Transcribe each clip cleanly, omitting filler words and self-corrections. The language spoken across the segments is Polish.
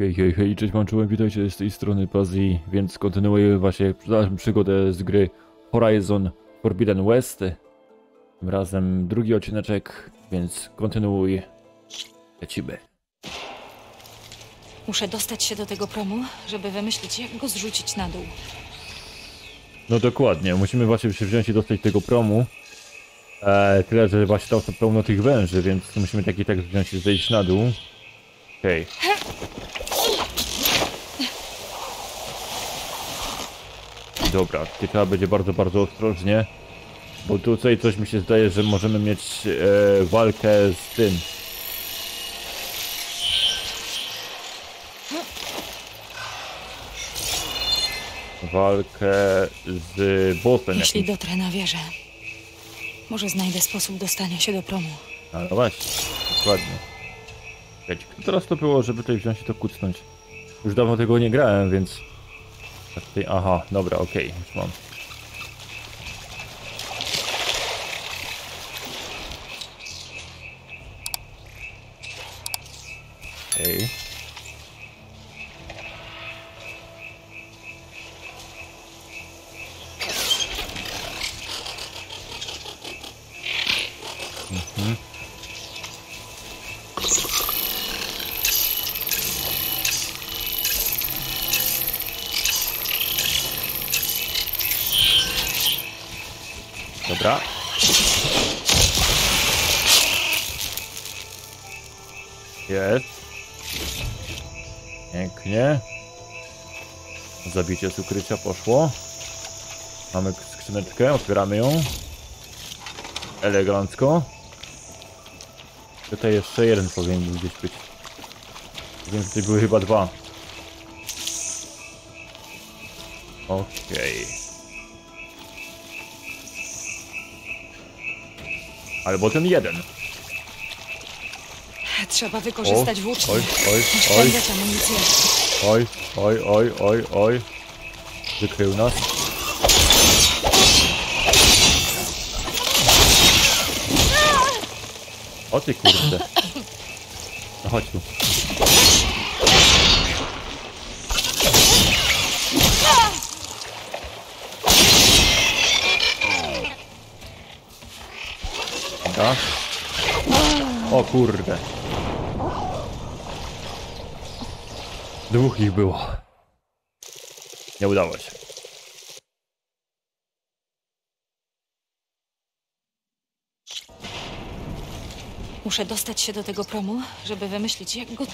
Hej, hej, hej, cześć, mam czołem, witajcie z tej strony Pazzi, więc kontynuujemy właśnie naszą przygodę z gry Horizon Forbidden West. Tym razem drugi odcineczek, więc kontynuuj. Lecimy. Muszę dostać się do tego promu, żeby wymyślić, jak go zrzucić na dół. No dokładnie, musimy właśnie się wziąć i dostać tego promu. Tyle, że właśnie tam są pełno tych węży, więc musimy tak i tak wziąć i zejść na dół. Okej. Dobra, tutaj trzeba będzie bardzo, bardzo ostrożnie. Bo tutaj coś mi się zdaje, że możemy mieć walkę z tym. Walkę z bossem. Jeśli dotrę na wieżę, może znajdę sposób dostania się do promu. A no właśnie, dokładnie. Wiecie, teraz to było, żeby tutaj wziąć i to kucnąć. Już dawno tego nie grałem, więc... Tutaj, aha, dobra, okej, już mam. Okej. Dobra. Jest. Pięknie. Zabicie z ukrycia poszło. Mamy skrzyneczkę, otwieramy ją. Elegancko. Tutaj jeszcze jeden powinien gdzieś być. Więc tutaj były chyba dwa. Okej. Albo ten jeden. Trzeba wykorzystać włócznie. Oj, oj, oj, Oszczędzać amunicję. oj, oj, oj, oj, oj. Wykrył nas. O ty kurde. No chodź tu. Dobra. O kurde. Dwóch ich było. Nie udało się. Muszę dostać się do tego promu, żeby wymyślić, jak go...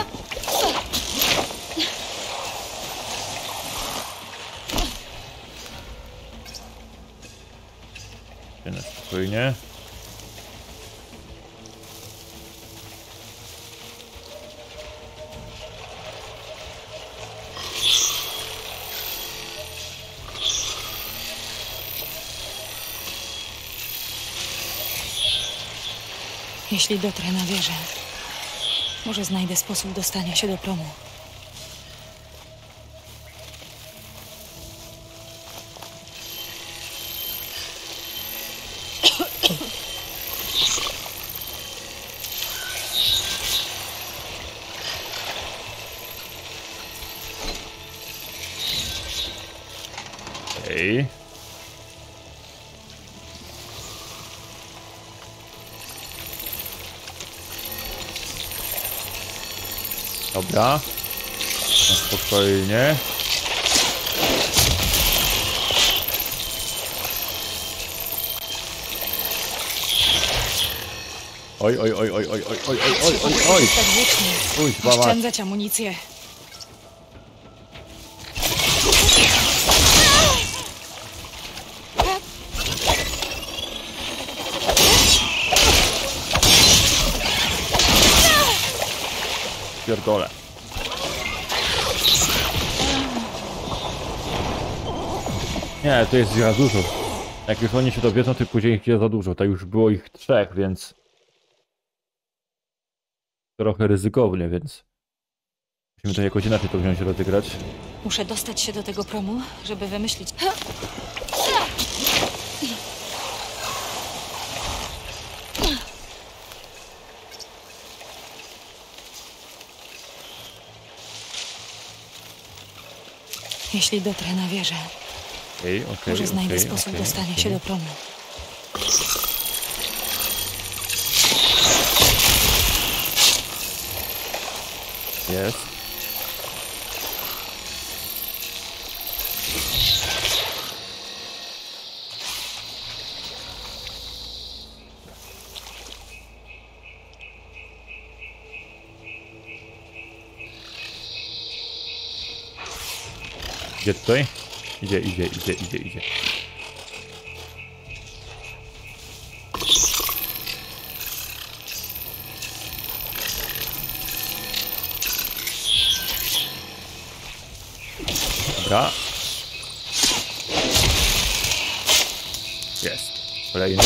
Spokojnie. Jeśli dotrę na wieżę, może znajdę sposób dostania się do promu. Okej. Dobra. No, spokojnie. Oj, oj, oj, oj, oj, oj, oj, oj, oj, oj, oj. Tak włócznie. Kuźwa mać. Oszczędzać amunicję. Pierdolę. Nie, to jest za dużo. Jak już oni się dowiedzą, to później ich jest za dużo. To już było ich trzech, więc... Trochę ryzykownie, więc... Musimy to jakoś inaczej to wziąć i rozegrać. Muszę dostać się do tego promu, żeby wymyślić... Jeśli dotrę na wieżę, Okej. może znajdę sposób dostania się do promu. Jest. Idzie tutaj? Idzie. Dobra. Jest. Kolejny.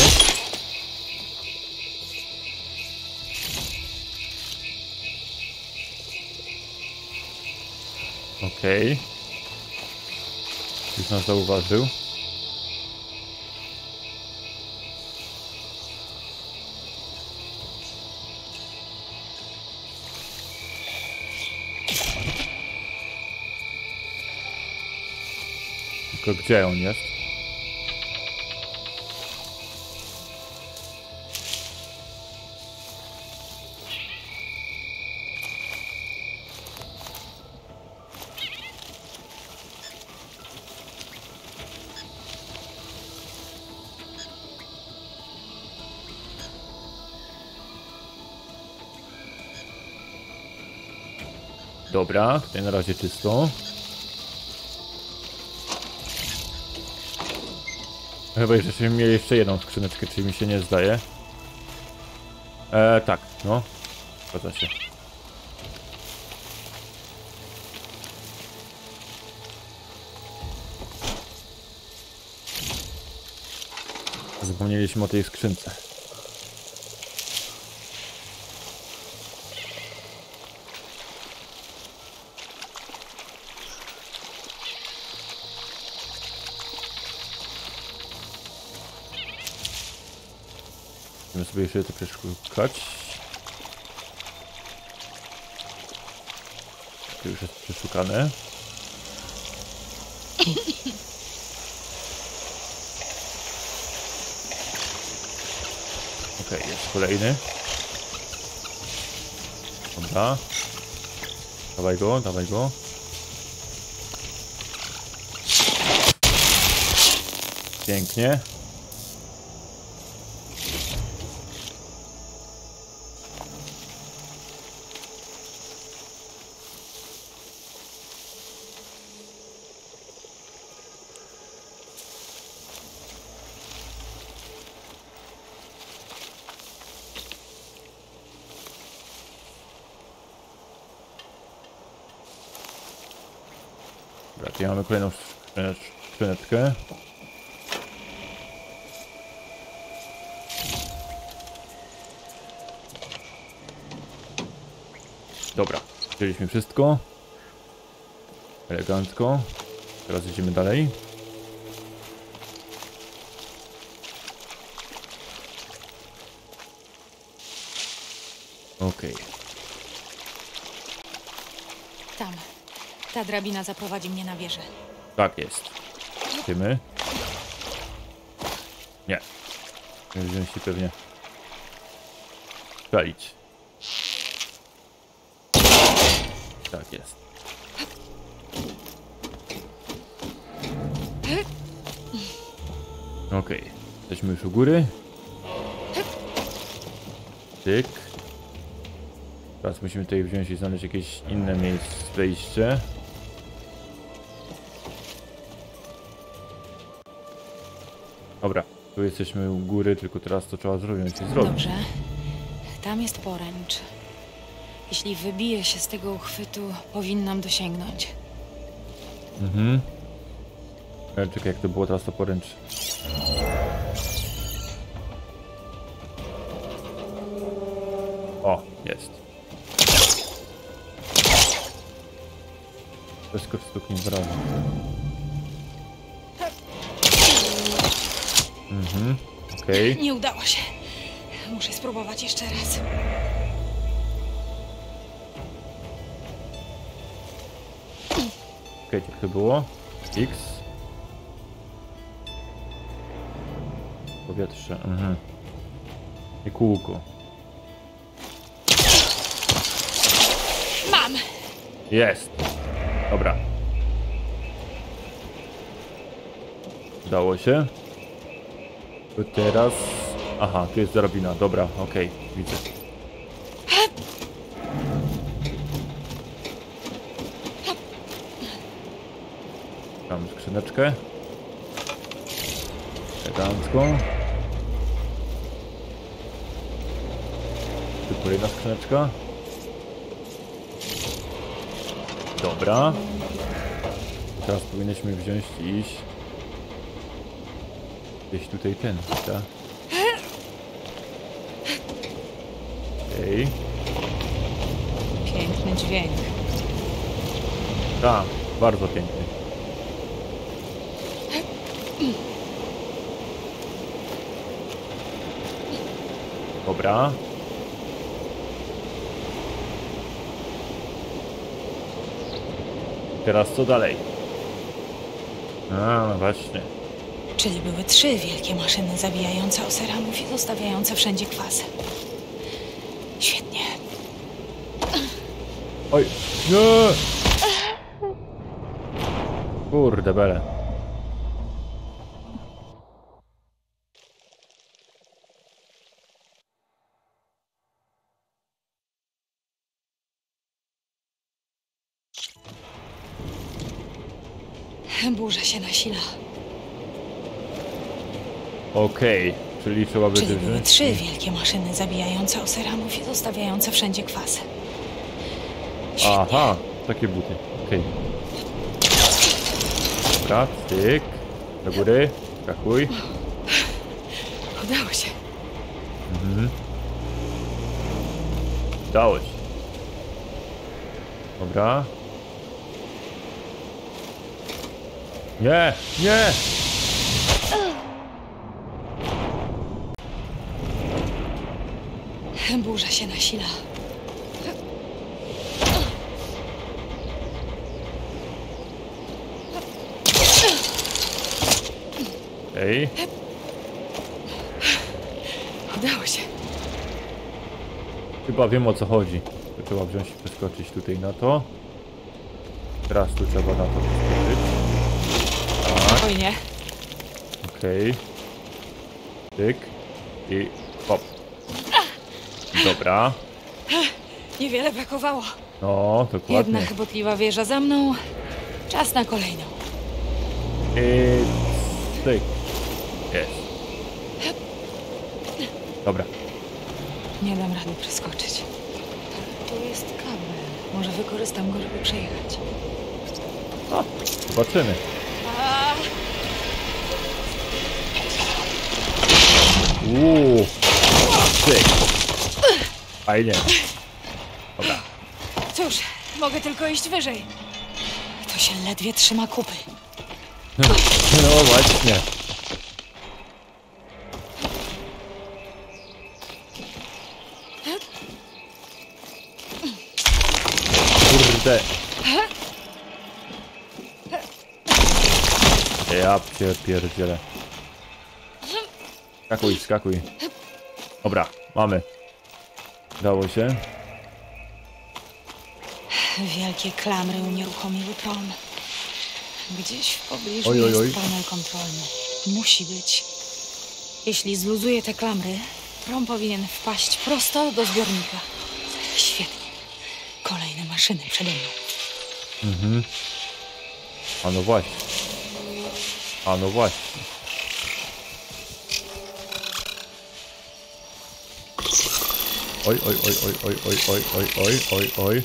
Okej. Już nas zauważył. Tylko gdzie on jest? Dobra, tutaj na razie czysto. Chyba żeśmy mieli jeszcze jedną skrzyneczkę, czyli mi się nie zdaje. Tak, no. Zgadza się. Zapomnieliśmy o tej skrzynce. Musimy sobie jeszcze to przeszukać. To już jest przeszukane. Okej, jest kolejny. Dobra. Dawaj go. Pięknie. Dobra, tutaj mamy kolejną skrzyneczkę. Dobra, wzięliśmy wszystko. Elegancko. Teraz idziemy dalej. Okej. Tam. Ta drabina zaprowadzi mnie na wieżę. Tak jest. Idziemy. Nie. Będziemy się pewnie spalić. Tak jest. Okej. Jesteśmy już u góry. Tyk. Teraz musimy tutaj wziąć i znaleźć jakieś inne miejsce, wejście. Dobra, tu jesteśmy u góry, tylko teraz to trzeba zrobić i zrobić. Dobrze. Tam jest poręcz. Jeśli wybiję się z tego uchwytu, powinnam dosięgnąć. Mhm. Czekaj, jak to było teraz to poręcz. O, jest. Wszystko stuknie w razie. Mhm, okej. Nie udało się. Muszę spróbować jeszcze raz. Czekajcie, jak to było? X. Powietrze, I kółko. Mam! Jest! Dobra. Udało się. To teraz... Aha, tu jest drabina. Dobra, okej, widzę. Mam skrzyneczkę. Elegancką. Tu kolejna skrzyneczka. Dobra. Teraz powinniśmy wziąć i iść. Gdzieś tutaj ten, tak? Okej. Piękny dźwięk. Tak, bardzo piękny. Dobra. Teraz co dalej? A, no właśnie. Czyli były 3 wielkie maszyny zabijające oseramów i zostawiające wszędzie kwasy. Świetnie. Oj, nie! Kurde bele. Burza się nasila. Okej, czyli trzeba będzie Czyli były wziąć... 3 wielkie maszyny zabijające oseramów i zostawiające wszędzie kwasy. Świetnie. Aha, takie buty. Okej. Dobra, tyk. Do góry. Skakuj. Udało się. Udało się. Dobra. Nie, nie! Burza się nasila. Ej, Udało się. chyba wiem o co chodzi. To trzeba wziąć i przeskoczyć tutaj na to. Teraz tu trzeba na to przeskoczyć. Tak, Spokojnie. okej. Tyk. I hop. Dobra. Niewiele brakowało. No, Jedna dokładnie. chybotliwa wieża za mną. Czas na kolejną. I tyk. Jest. Dobra. Nie dam rady przeskoczyć. Tu jest kabel. Może wykorzystam go, żeby przejechać. O, zobaczymy. Tyk. Fajnie. Dobra. Cóż, mogę tylko iść wyżej. To się ledwie trzyma kupy. No właśnie. Kurde. Ja cię pierdzielę. Skakuj, skakuj. Dobra, mamy. Udało się. Wielkie klamry unieruchomiły prom. Gdzieś w pobliżu Oj, oj, oj. jest panel kontrolny. Musi być. Jeśli zluzuję te klamry, prom powinien wpaść prosto do zbiornika. Świetnie. Kolejne maszyny przede mną. A no właśnie. A no właśnie. Oj, oj, oj, oj, oj, oj, oj, oj, oj, oj, oj.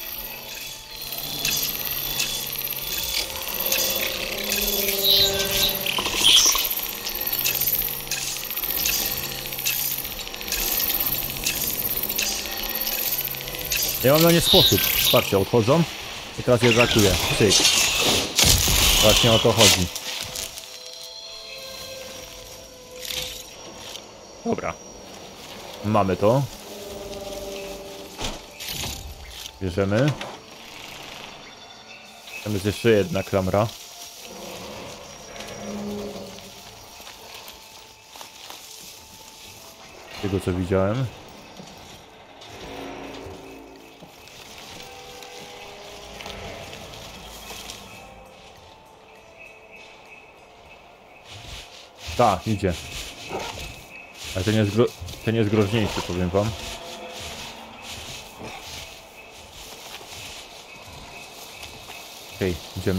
Ja mam na nie sposób. Patrzcie, odchodzą i teraz je zakuję. Cyk. Właśnie o to chodzi. Dobra. Mamy to. Bierzemy. Tam jest jeszcze jedna klamra. Z tego co widziałem. Tak, idzie. Ale ten jest groźniejszy, powiem wam. Okej, idziemy.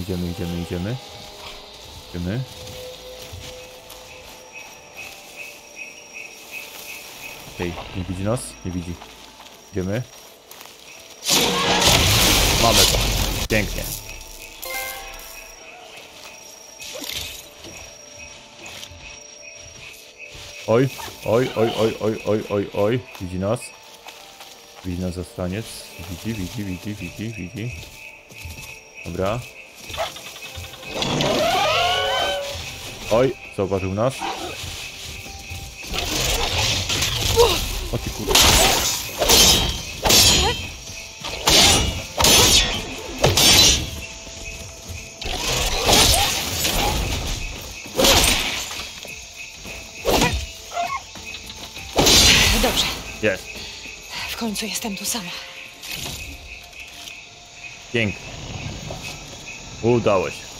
Okej, nie widzi nas? Nie widzi. Idziemy. Mamy to. Pięknie. Oj. Widzi nas. Widzi nas zastaniec. Widzi. Dobra. Oj, zauważył nas. O ty kurde. Dobrze. Jest. W końcu jestem tu sama. Pięknie. Udało się.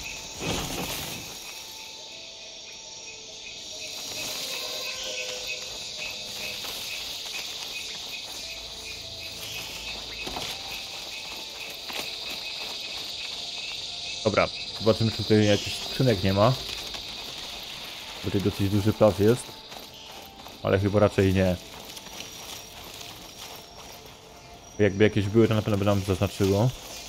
Dobra, zobaczymy, czy tutaj jakiś skrzynek nie ma. Bo tutaj dosyć duży plac jest. Ale chyba raczej nie. Jakby jakieś były, to na pewno by nam zaznaczyło.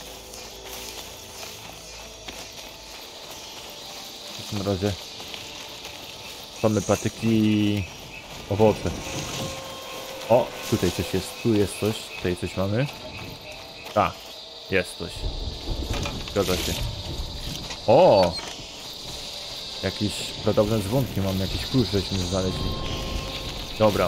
W takim razie same patyki, owoce. O, tutaj coś jest, tu jest coś, tutaj coś mamy. Tak, jest coś. Zgadza się. O! Jakieś pradawne dzwonki mamy, jakiś klucz żeśmy znaleźli. Dobra.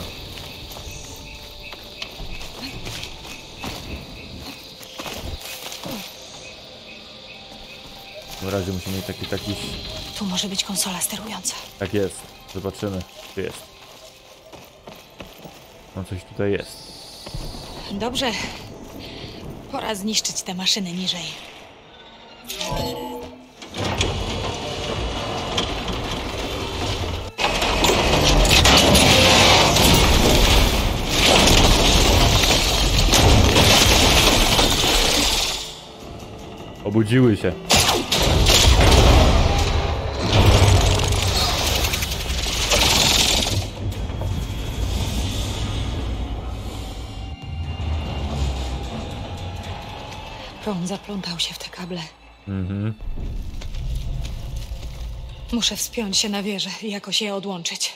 W razie musimy mieć taki... Tu może być konsola sterująca. Tak jest. Zobaczymy, czy jest. No coś tutaj jest. Dobrze. Pora zniszczyć te maszyny niżej. Obudziły się. Prąd zaplątał się w te kable. Mhm. Muszę wspiąć się na wieżę i jakoś je odłączyć.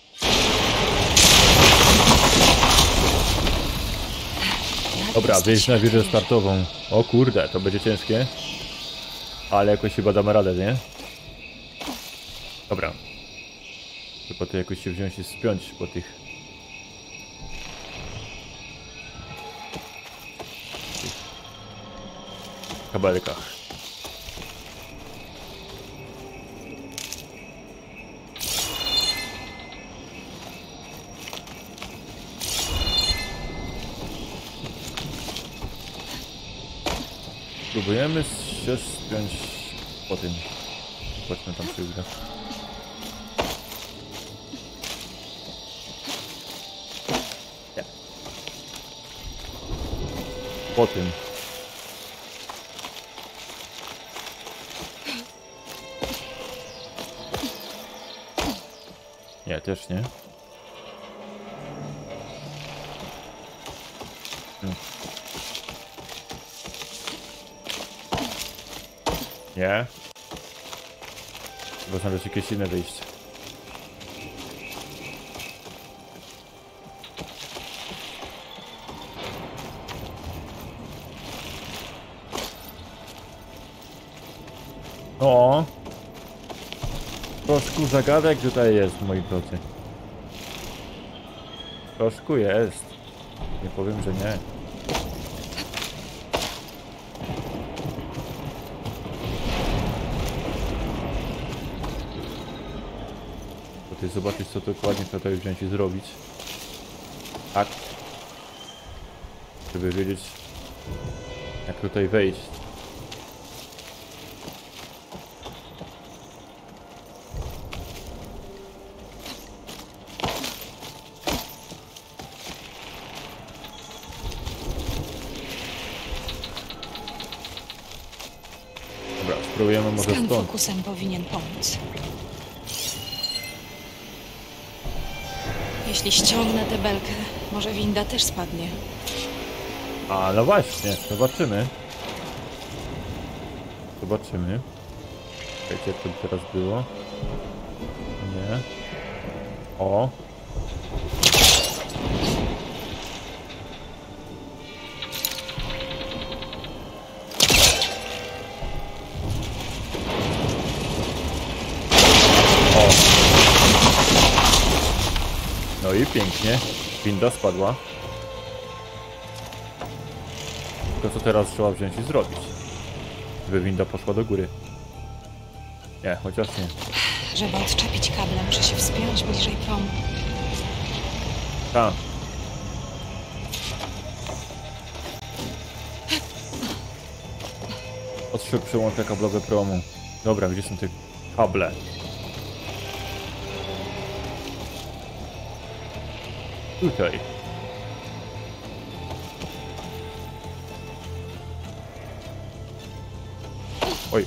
Dobra, wyjść na wieżę startową. O kurde, to będzie ciężkie. Ale jakoś chyba damy radę, nie? Dobra. Tylko to jakoś się wziąć i spiąć po tych kabelkach. Spróbujemy się spiąć po tym. Chodźmy tam się uda. Nie. Po tym. Nie, też nie. Nie. Chyba znaleźć jakieś inne wyjście. O! Troszkę zagadek tutaj jest, moi drodzy. Troszkę jest. Nie powiem, że nie. tutaj zobaczyć, co dokładnie trzeba tutaj wziąć i zrobić. Tak. Żeby wiedzieć, jak tutaj wejść. Dobra, spróbujemy może Skan stąd. fokusem powinien pomóc. Jeśli ściągnę tę belkę, może winda też spadnie. A, no właśnie, zobaczymy. Zobaczymy. Czekajcie, jak to teraz było. Nie. O. O. No i pięknie. Winda spadła. Tylko co teraz trzeba wziąć i zrobić? Żeby winda poszła do góry. Nie, chociaż nie. Żeby odczepić kable, muszę się wspiąć bliżej promu. Tak. Odszczep przełącza kablowe promu. Dobra, gdzie są te kable? Tutaj. Oj.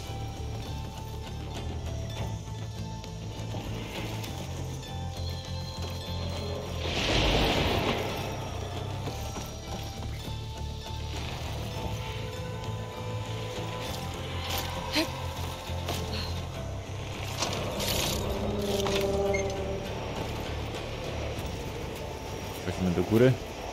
Przejdźmy do góry.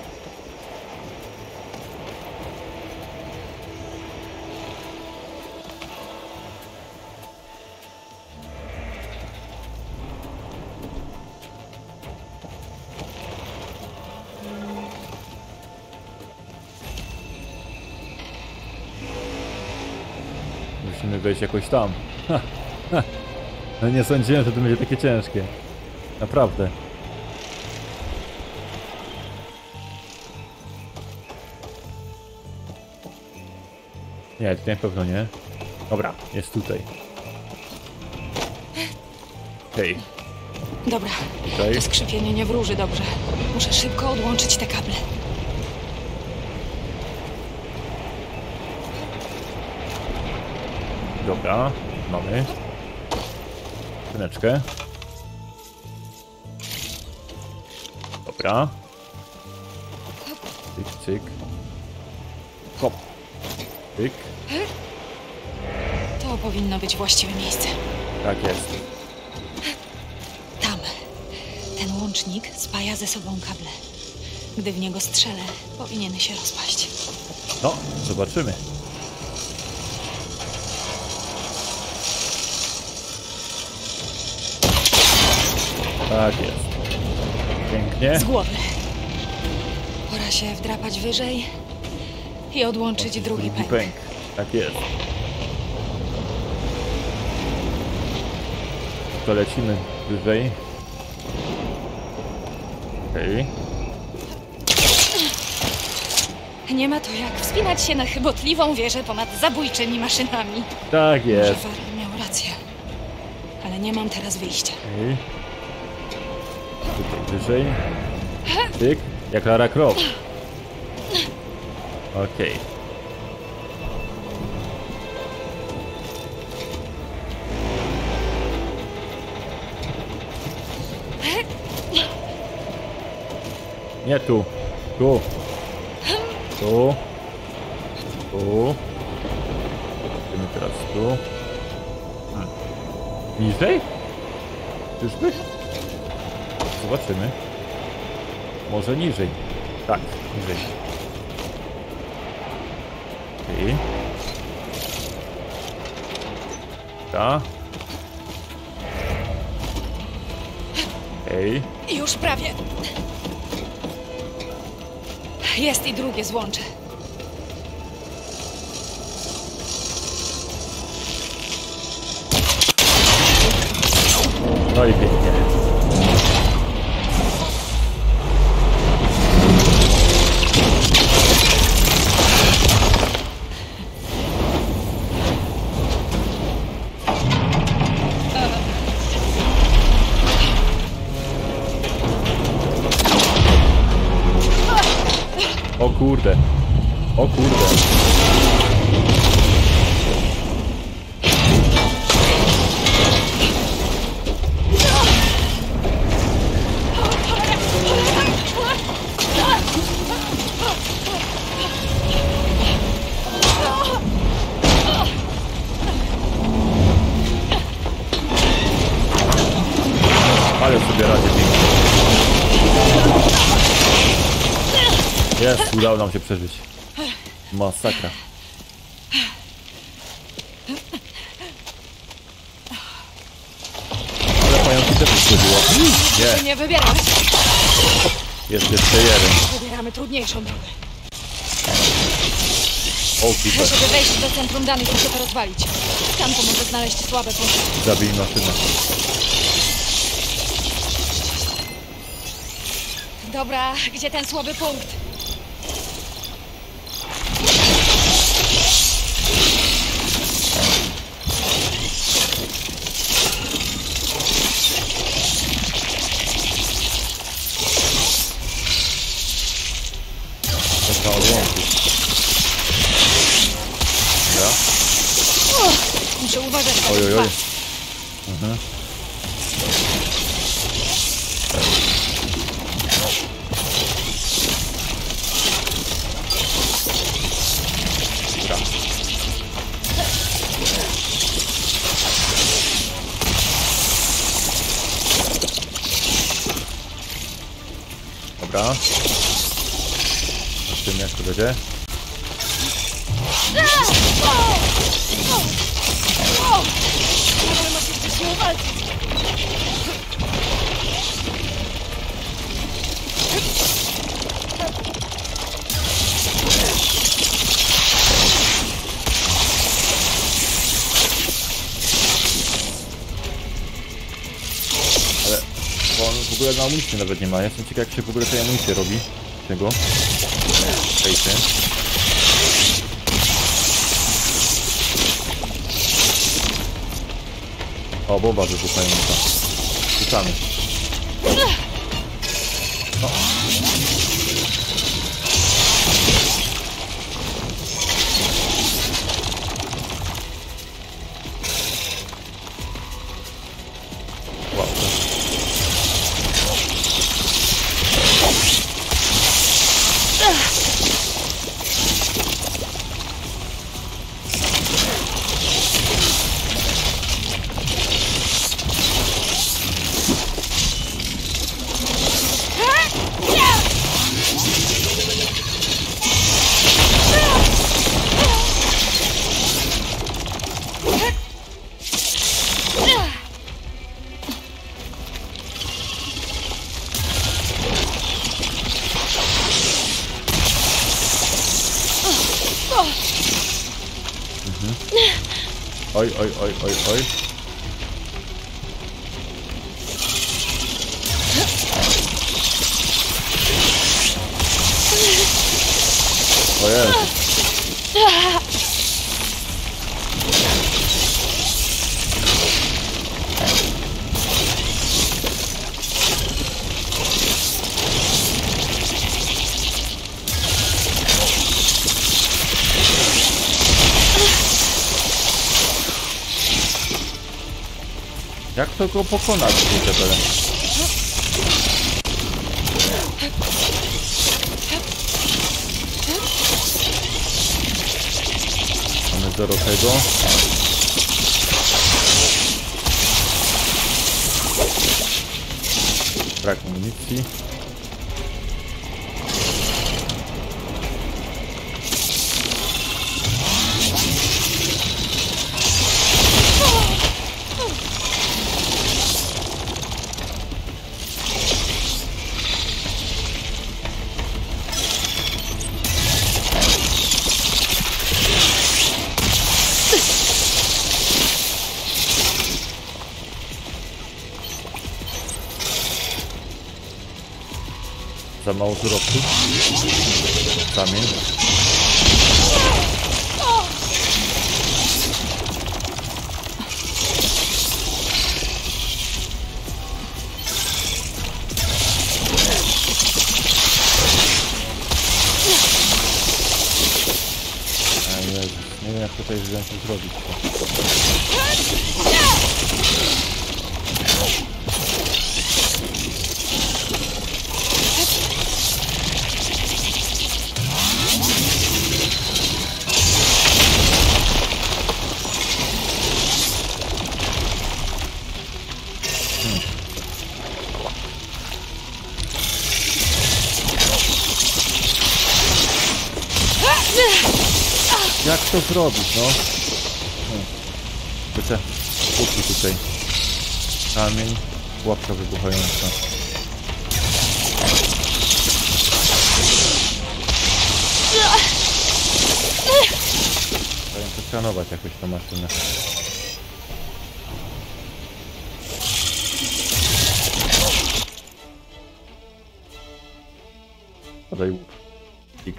Musimy wejść jakoś tam. Ha, ha. No nie sądziłem, że to będzie takie ciężkie. Naprawdę. Nie, tutaj na pewno nie. Dobra, jest tutaj. Hej. Dobra, Tutaj. to skrzypienie nie wróży dobrze. Muszę szybko odłączyć te kable. Dobra, mamy. Skrzyneczkę. Dobra. Cyk, cyk. Hop. Cyk. To powinno być właściwe miejsce. Tak jest. Tam. Ten łącznik spaja ze sobą kable. Gdy w niego strzelę, powinien się rozpaść. No, zobaczymy. Tak jest. Pięknie. Z głowy. Pora się wdrapać wyżej i odłączyć drugi pęk. Tak jest. To lecimy wyżej. Okej. Nie ma to jak wspinać się na chybotliwą wieżę ponad zabójczymi maszynami. Tak Może jest. Warren miał rację. Ale nie mam teraz wyjścia. Okej. Tutaj wyżej. Tyk. Jak Lara Croft. Okej. Nie tu. Tu. Tu. Tu. Idziemy teraz tu. Niżej? Czyżby? Zobaczymy. Może niżej. Tak, niżej. Okej. Ta. Okej. Już prawie. Jest i drugie złącze. No i pięknie. kurde. O kurde. Ale sobie radzie pięknie. Jest, udało nam się przeżyć. Masakra. Ale pająki też przeżyło. Nie. Nie wybieramy. Jest jeszcze jeden. Wybieramy trudniejszą drogę. O kurde. Żeby wejść do centrum danych, muszę to rozwalić. Tam pomoże znaleźć słabe punkty. Zabij maszynę. Dobra, gdzie ten słaby punkt? Można odłączyć. Dobra. Muszę uważać na Oj, oj, oj. dwa. Dobra. Dobra. Zobaczymy jak to będzie. Ale masz jeszcze siłę walczyć. Ale bo on w ogóle na amunicję nawet nie ma. Ja jestem ciekaw jak się w ogóle tej amunicję robi. Czego? Fejty. O, bomba wybuchająca. Rzucamy. O. Wow. Oj, oj, oj, oj, oj. O Jezu. Jak to go pokonać, kurde? Mamy zero tego. Brak amunicji. Za mało surowców. Kamień. Nie wiem jak tutaj wziąć to zrobić. Jak to zrobić, no? Chcę kupić tutaj kamień, łapka wybuchająca. Trzeba przeskanować jakoś tą maszynę. Podaj łuk. X.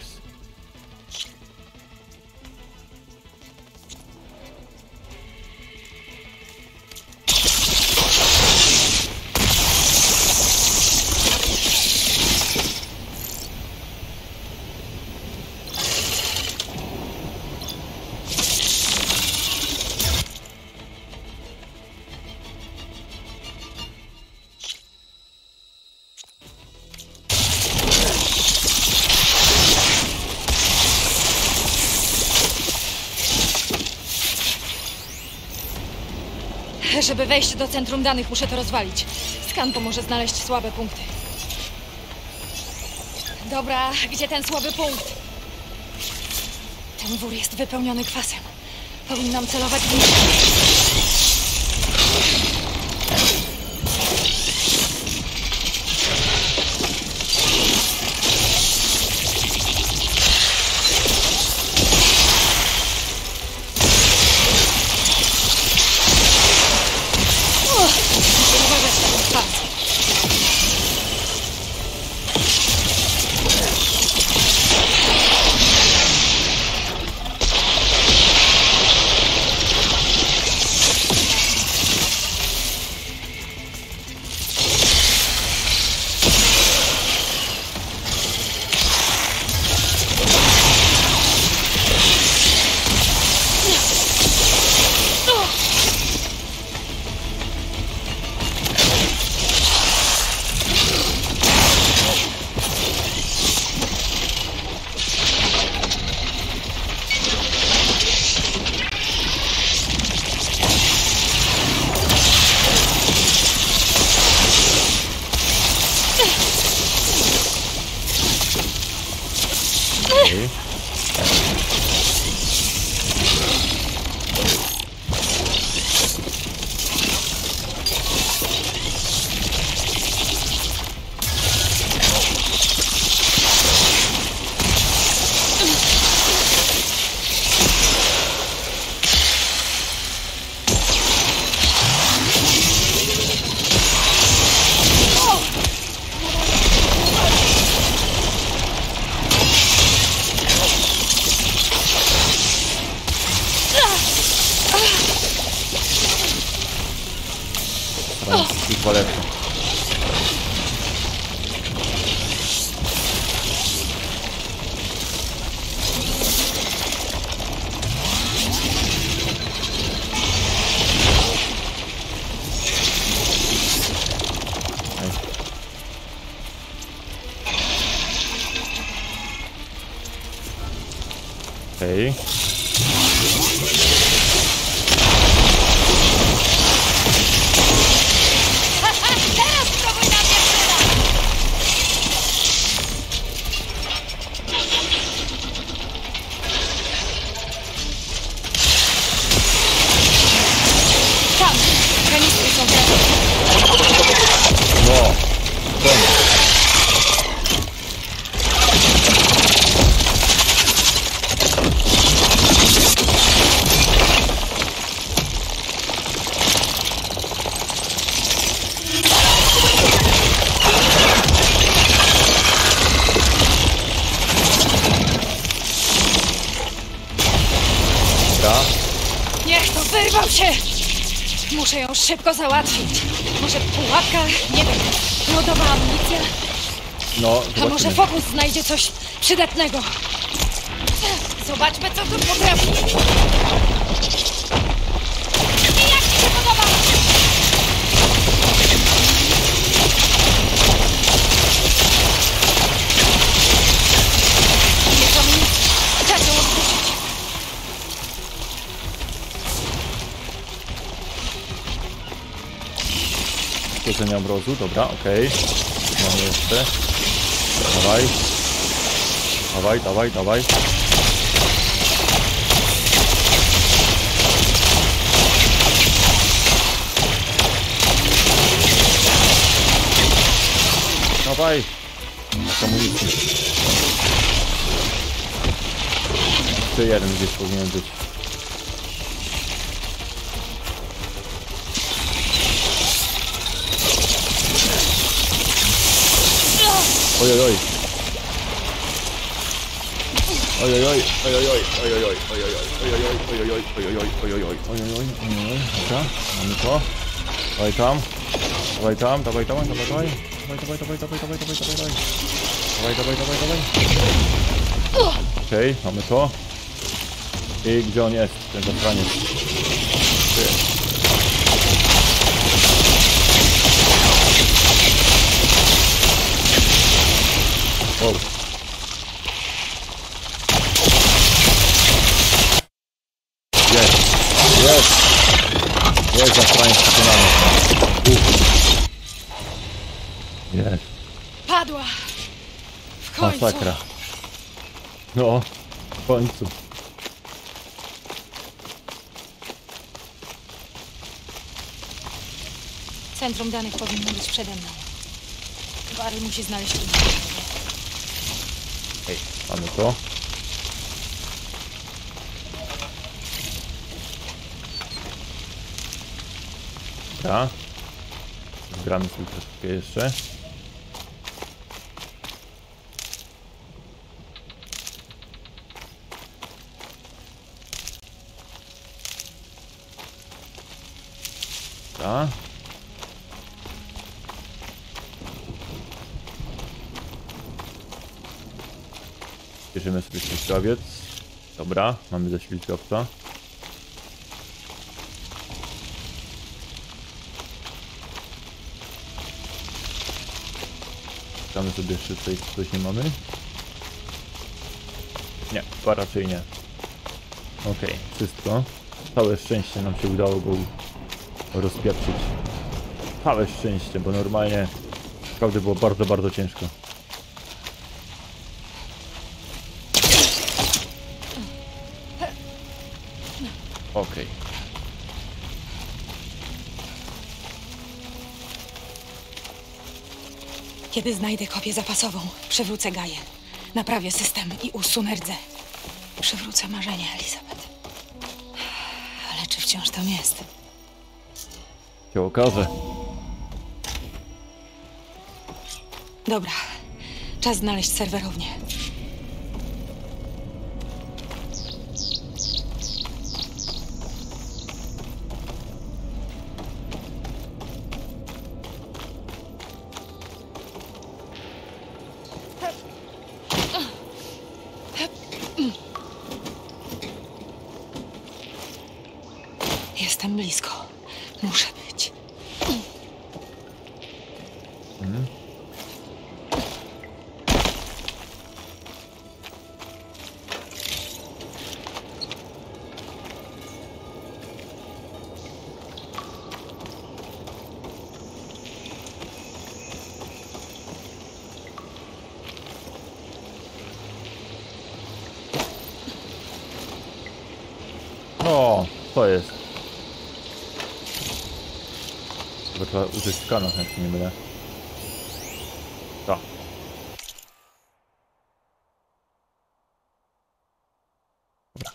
Żeby wejść do centrum danych, muszę to rozwalić. Skan pomoże znaleźć słabe punkty. Dobra, gdzie ten słaby punkt? Ten wór jest wypełniony kwasem. Powinnam celować w nim. Polecam. Okej. No, Niech to wyrwał się! Muszę ją szybko załatwić. Może pułapka? Nie wiem. Lodowa amunicja? no, A może Fokus znajdzie coś przydatnego? Zobaczmy, co tu potrafi. I jak mi się podoba? Jest amunicja. Czas ją odpuścić. Świecenia obrazu, dobra, okej. Mamy jeszcze. Dawaj. Dawaj, dawaj, dawaj. Dawaj. Amunicji. Jeszcze jeden gdzieś powinien być. Ojojoj. Ojojoj, ojojoj, ojojoj, ojojoj, ojojoj, ojojoj, ojojoj, ojojoj, ojojoj, ojojoj, dobra, mamy to. Dawaj tam, dawaj tam, dawaj tam, dawaj, dawaj, dawaj, dawaj, dawaj, dawaj, dawaj, dawaj, dawaj. Dawaj, dawaj, dawaj, dawaj. Okej, mamy to. I gdzie on jest, ten zasraniec? Tu jest. Wow. Jest, jest. Jest zasraniec pokonany. Jest. Padła. W końcu. Masakra. No, w końcu. Centrum danych powinno być przede mną. Barry musi znaleźć link. Ej, mamy to. Dobra. Zgramy sobie troszkę jeszcze. Dobra. Bierzemy sobie ślizgawiec. Dobra, mamy ze ślizgawca. Szukamy sobie jeszcze tutaj, coś nie mamy. Nie, chyba raczej nie. Okej, wszystko. Całe szczęście nam się udało go rozpieprzyć. Całe szczęście, bo normalnie naprawdę było bardzo, bardzo ciężko. Okej. Kiedy znajdę kopię zapasową, przywrócę Gaję. Naprawię system i usunę rdze. Przywrócę marzenie, Elizabeth. Ale czy wciąż tam jest? Się okaże. Dobra. Czas znaleźć serwerownię. Jestem blisko. Muszę być. O, to jest. Chyba trzeba użyć skana, jak się nie mylę. Tak. Dobra.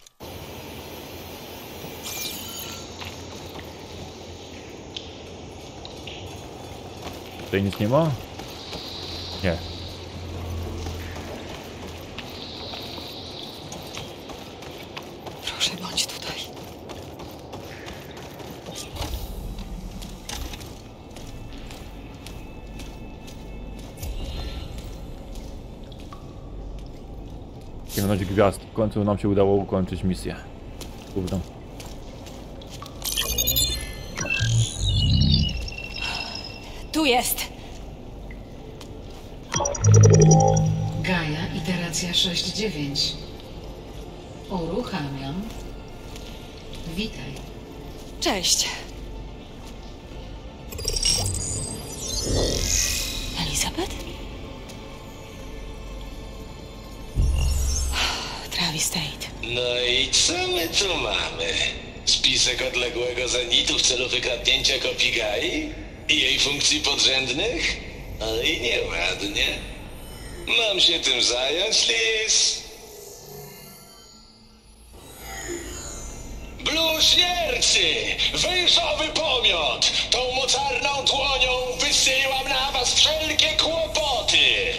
Tutaj nic nie ma? Nie. Proszę, bądź tutaj. przyciągnąć gwiazd. W końcu nam się udało ukończyć misję. Kurde. Tu jest! Gaia, iteracja 6.9. Uruchamiam. Witaj. Cześć. Elizabeth? Travis Tate. No i co my tu mamy? Spisek odległego zenitu w celu wykradnięcia kopii Gai? I jej funkcji podrzędnych? Ale i nieładnie. Mam się tym zająć, Liz. Bluźniercy! Wyszowy pomiot! Tą mocarną dłonią wysyłam na was wszelkie kłopoty!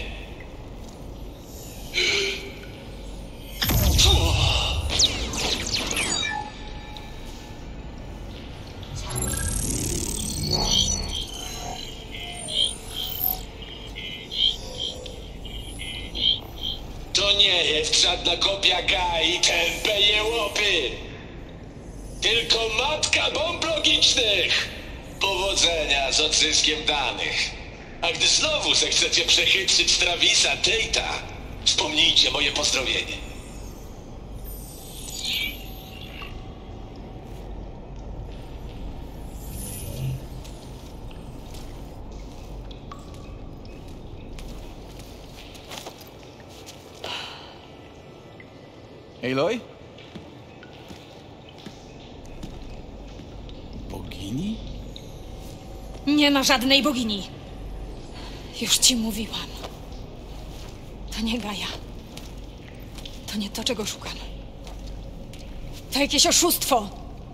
To nie jest żadna kopia Gai, tępe jełopy! Tylko matka bomb logicznych! Powodzenia z odzyskiem danych. A gdy znowu zechcecie przechytrzyć Travisa Tate'a, wspomnijcie moje pozdrowienie. Aloy? Bogini? Nie ma żadnej bogini. Już ci mówiłam. To nie Gaia. To nie to, czego szukam. To jakieś oszustwo.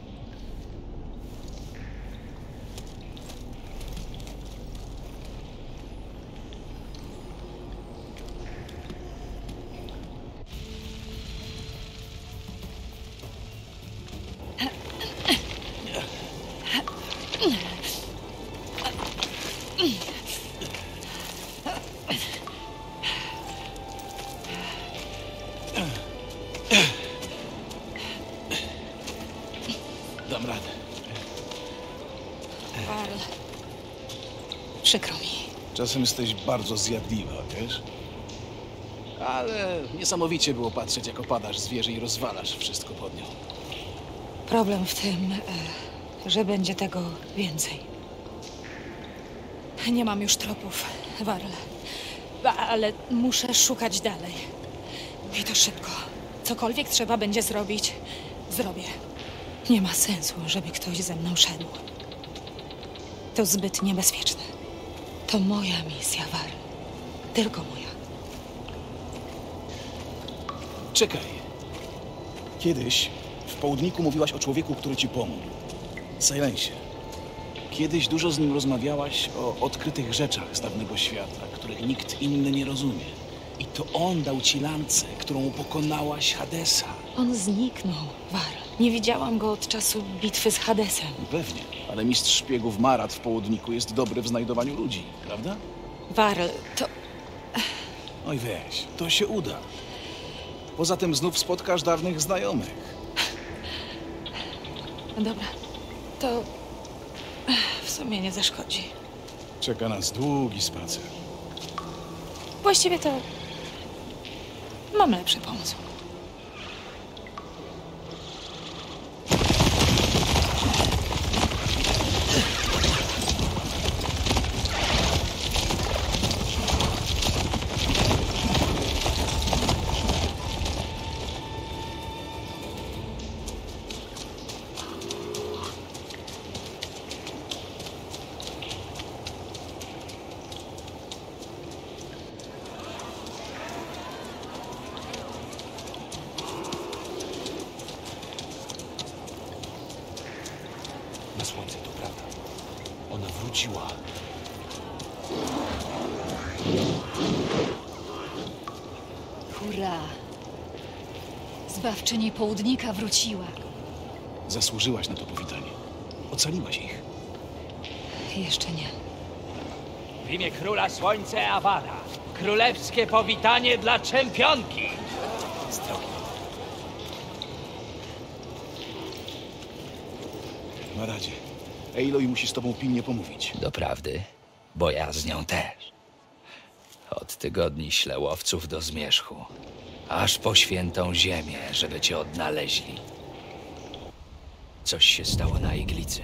Dam radę. Karl. Przykro mi. Czasem jesteś bardzo zjadliwa, wiesz? Ale niesamowicie było patrzeć, jak opadasz z wieży i rozwalasz wszystko pod nią. Problem w tym, że będzie tego więcej. Nie mam już tropów, Varl. Ale muszę szukać dalej. I to szybko. Cokolwiek trzeba będzie zrobić, zrobię. Nie ma sensu, żeby ktoś ze mną szedł. To zbyt niebezpieczne. To moja misja, Varl. Tylko moja. Czekaj. Kiedyś w południku mówiłaś o człowieku, który ci pomógł. Silencie. Kiedyś dużo z nim rozmawiałaś o odkrytych rzeczach z dawnego świata, których nikt inny nie rozumie. I to on dał ci lancę, którą pokonałaś Hadesa. On zniknął, Varl. Nie widziałam go od czasu bitwy z Hadesem. Pewnie, ale mistrz szpiegów Marat w południku jest dobry w znajdowaniu ludzi, prawda? Varl, to... Oj weź, to się uda. Poza tym znów spotkasz dawnych znajomych. Dobra, to... w sumie nie zaszkodzi. Czeka nas długi spacer. Właściwie to... mam lepszy pomysł. Na słońce, to prawda. Ona wróciła. Hurra! Zbawczyni południka wróciła. Zasłużyłaś na to powitanie. Ocaliłaś ich. Jeszcze nie. W imię króla słońca Avada. Królewskie powitanie dla czempionki. jest drogi. Na razie. Aloy musi z tobą pilnie pomówić. Doprawdy? Bo ja z nią też. Od tygodni ślę łowców do zmierzchu. Aż po świętą ziemię, żeby cię odnaleźli. Coś się stało na iglicy.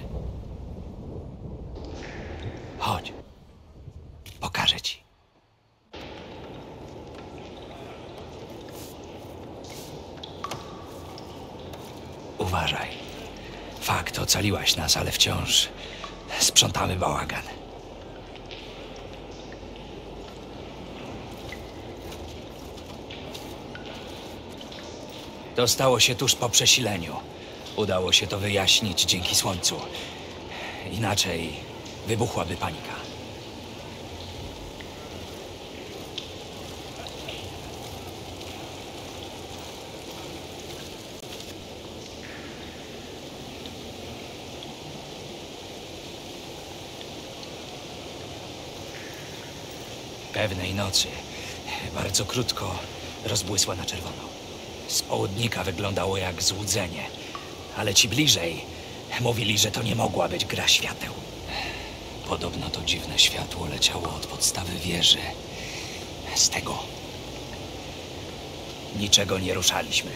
Chodź. Pokażę ci. Uważaj. Fakt, ocaliłaś nas, ale wciąż sprzątamy bałagan. To stało się tuż po przesileniu. Udało się to wyjaśnić dzięki słońcu. Inaczej wybuchłaby panika. Pewnej nocy, bardzo krótko, rozbłysła na czerwono. Z południka wyglądało jak złudzenie, ale ci bliżej mówili, że to nie mogła być gra świateł. Podobno to dziwne światło leciało od podstawy wieży. Z tego niczego nie ruszaliśmy.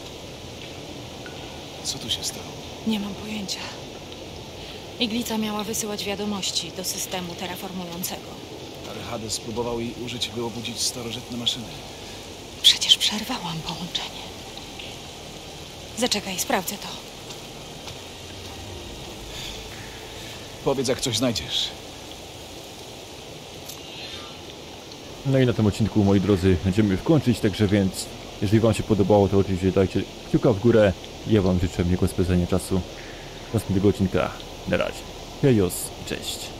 Co tu się stało? Nie mam pojęcia. Iglica miała wysyłać wiadomości do systemu terraformującego. Ale Hades spróbował jej użyć, by obudzić starożytne maszyny. Przecież przerwałam połączenie. Zaczekaj, sprawdzę to. Powiedz, jak coś znajdziesz. No i na tym odcinku, moi drodzy, będziemy już kończyć, także więc jeżeli wam się podobało, to oczywiście dajcie kciuka w górę. Ja wam życzę miłego spędzenia czasu w następnego odcinka. Na razie. Hejos, cześć.